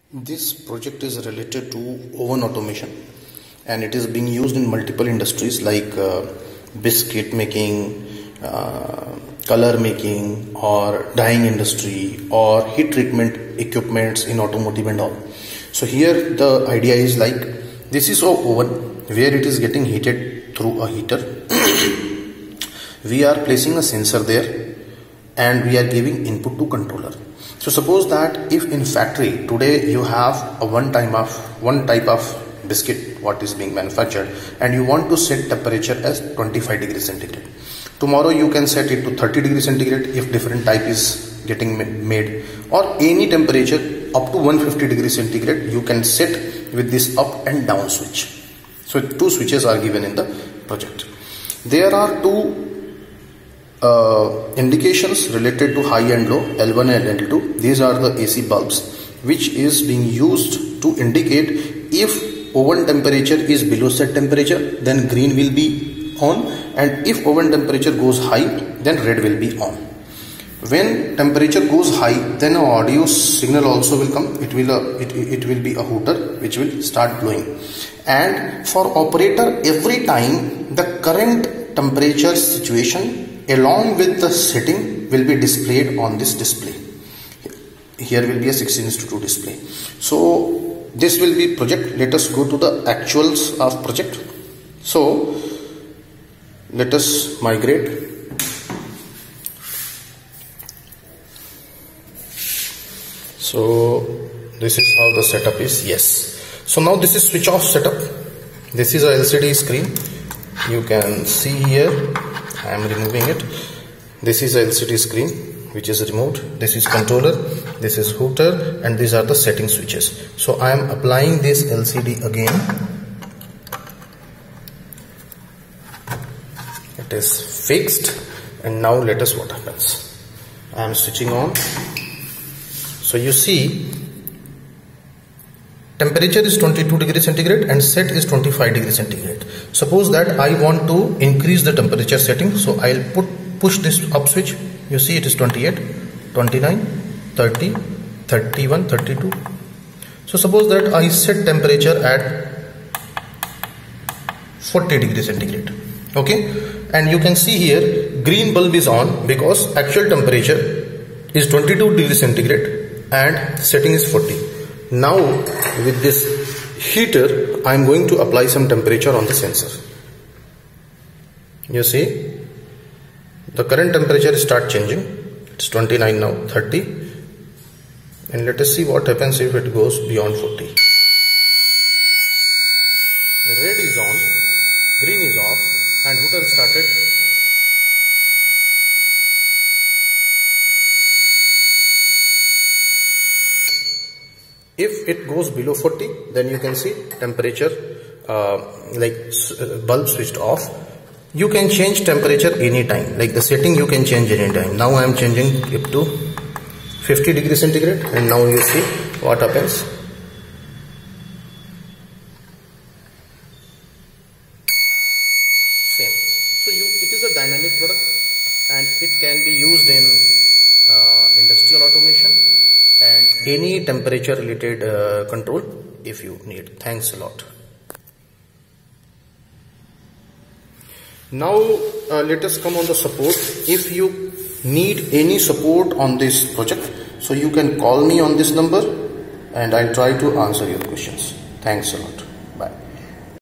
This project is related to oven automation and it is being used in multiple industries like biscuit making, color making or dyeing industry or heat treatment equipments in automotive and all. So here the idea is like this is our oven where it is getting heated through a heater. We are placing a sensor there and we are giving input to controller. So suppose that if in factory today you have one type of biscuit what is being manufactured and you want to set temperature as 25 degrees centigrade. Tomorrow you can set it to 30 degrees centigrade if different type is getting made, or any temperature up to 150 degrees centigrade you can set with this up and down switch. So two switches are given in the project. There are two indications related to high and low, L1 and L2. These are the AC bulbs which is being used to indicate if oven temperature is below set temperature, then green will be on, and if oven temperature goes high, then red will be on. When temperature goes high, then an audio signal also will come. It will be a hooter which will start blowing, and for operator every time the current temperature situation along with the setting will be displayed on this display. Here will be a 16:2 display. So this will be project. Let us go to the actuals of project. So let us migrate. So this is how the setup is. Yes. So now this is switch off setup. This is a LCD screen. You can see here. I am removing it. This is a LCD screen which is removed. This is controller, this is hooter, and these are the setting switches. So I am applying this LCD again. It is fixed, and now let us what happens. I am switching on. So you see temperature is 22 degrees centigrade and set is 25 degrees centigrade. Suppose that I want to increase the temperature setting, so I'll push this up switch. You see it is 28, 29, 30, 31, 32. So suppose that I set temperature at 40 degrees centigrade. Okay, and you can see here green bulb is on because actual temperature is 22 degrees centigrade and setting is 40. Now with this heater I am going to apply some temperature on the sensor. You see the current temperature start changing. It's 29 now, 30, and let us see what happens if it goes beyond 40. Red is on, green is off, and hooter started. If it goes below 40, then you can see temperature bulb switched off. You can change temperature anytime, like the setting you can change anytime. Now I am changing it to 50 degrees centigrade, and now you see what happens. Same. So it is a dynamic product and it can be used in industrial automation and any temperature related control if you need. Thanks a lot. Now let us come on the support. If you need any support on this project, so you can call me on this number and I'll try to answer your questions. Thanks a lot. Bye.